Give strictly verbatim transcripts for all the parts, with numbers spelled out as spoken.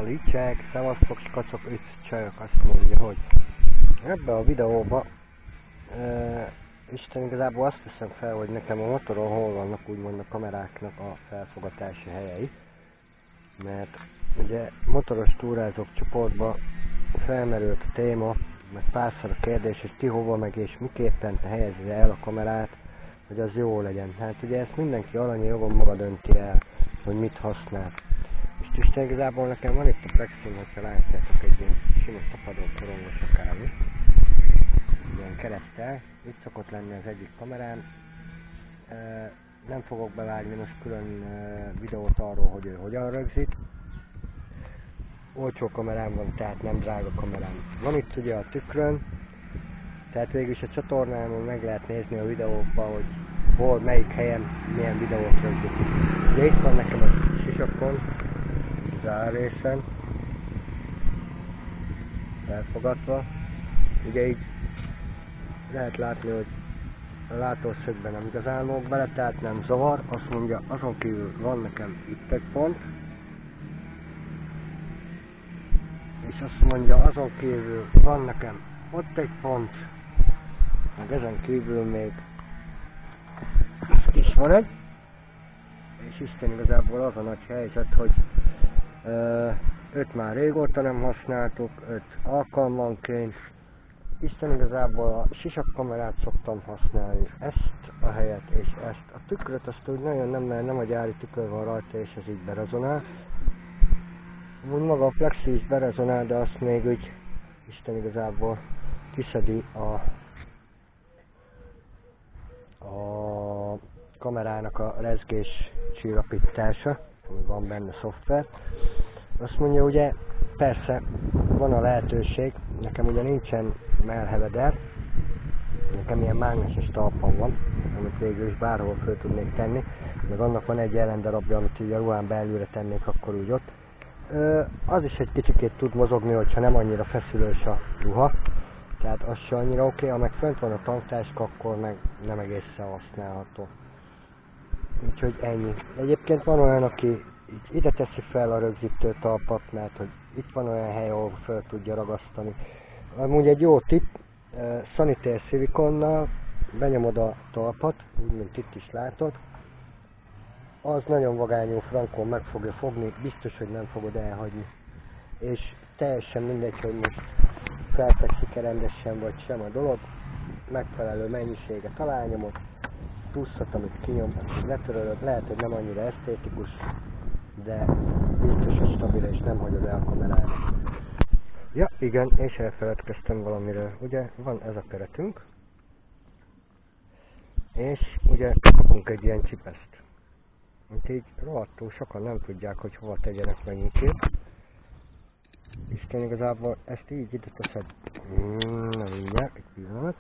Licsek, szevasztok, skacok, öt csajok, azt mondja, hogy ebbe a videóba uh, Isten igazából azt veszem fel, hogy nekem a motoron hol vannak úgymond a kameráknak a felfogatási helyei. Mert ugye motoros túrázók csoportba felmerült a téma, meg párszor a kérdés, hogy ki hova meg és miképpen helyezze el a kamerát, hogy az jó legyen. Hát ugye ezt mindenki alanyi jogon maga dönti el, hogy mit használ. És Isten igazából nekem van itt a Plexin, hogyha látjátok, egy ilyen sima tapadó korongos akármi. Ilyen keresztel. Itt szokott lenni az egyik kamerám. E, nem fogok bevágni most külön e, videót arról, hogy ő hogyan rögzít. Olcsó kamerám van, tehát nem drága kamerám. Van itt ugye a tükrön, tehát végülis a csatornámon meg lehet nézni a videókban, hogy hol, melyik helyen milyen videót rögzít. Ugye itt van nekem a sisakon, zár részen, felfogatva. Ugye így lehet látni, hogy a látószögben nem igazán lóg bele, tehát nem zavar. Azt mondja, azon kívül van nekem itt egy pont, és azt mondja, azon kívül van nekem ott egy pont, meg ezen kívül még itt is van egy, és Isten igazából az a nagy helyzet, hogy ö, öt már régóta nem használtuk, öt alkalmanként. Isten igazából a sisakkamerát szoktam használni, ezt a helyet és ezt. A tükröt azt úgy nagyon nem, mert nem a gyári tükör van rajta, és ez így berezonál. Úgy maga a Plexi is berezonál, de azt még úgy Isten igazából kiszedi a, a kamerának a rezgés csillapítása, ami van benne szoftver. Azt mondja, ugye persze van a lehetőség, nekem ugye nincsen mellheveder, nekem ilyen mágneses talpam van, amit végül is bárhol föl tudnék tenni, meg annak van egy ellendarabja, amit ugye a ruhán belülre tennék, akkor úgy ott. Ö, az is egy kicsikét tud mozogni, hogyha nem annyira feszülős a ruha, tehát az se annyira oké, okay, ha meg fönt van a tanktáska, akkor meg nem egészen használható. Úgyhogy ennyi. Egyébként van olyan, aki ide teszi fel a rögzítő talpat, mert hogy itt van olyan hely, ahol fel tudja ragasztani. Amúgy egy jó tipp, uh, szanitér szilikonnal benyomod a talpat, úgy mint itt is látod. Az nagyon vagányú frankon meg fogja fogni, biztos, hogy nem fogod elhagyni. És teljesen mindegy, hogy most felfekszik-e rendesen vagy sem a dolog, megfelelő mennyiséget alányomod, pluszat, amit kinyom, letörölöd, lehet, hogy nem annyira esztétikus, de biztos, hogy stabil és nem hagyod el a kamerának. Ja, igen, és elfeledkeztem valamiről. Ugye van ez a keretünk, és ugye kapunk egy ilyen csipeszt. Mint így rohadtul sokan nem tudják, hogy hova tegyenek meg miként. Isten igazából ezt így ide teszed. Hmm, na mindjárt, egy pillanat.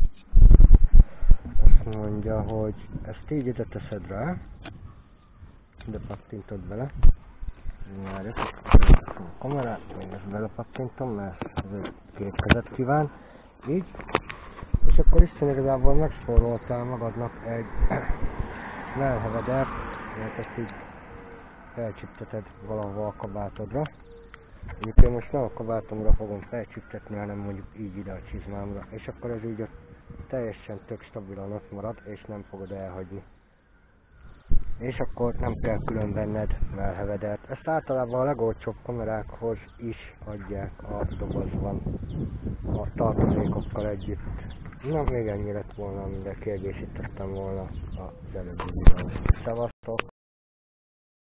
Azt mondja, hogy ezt így ide teszed rá. Ide pattintod bele. Várjuk, a kamerát, még ezt belepattintom, mert ez egy képkezet kíván. Így. És akkor Isten igazából megspóroltál magadnak egy mellhevedert, mert ezt így felcsipteted valahol a kabátodra. Mondjuk én most nem a kabátomra fogom felcsiptetni, hanem mondjuk így ide a csizmámra. És akkor ez így ott teljesen tök stabilan ott marad, és nem fogod elhagyni. És akkor nem kell külön venned mellhevedert. Ezt általában a legolcsóbb kamerákhoz is adják a dobozban, a tartozékokkal együtt. Na, még ennyi lett volna, amivel kiegészítettem volna az előbbi videót. Szevasz!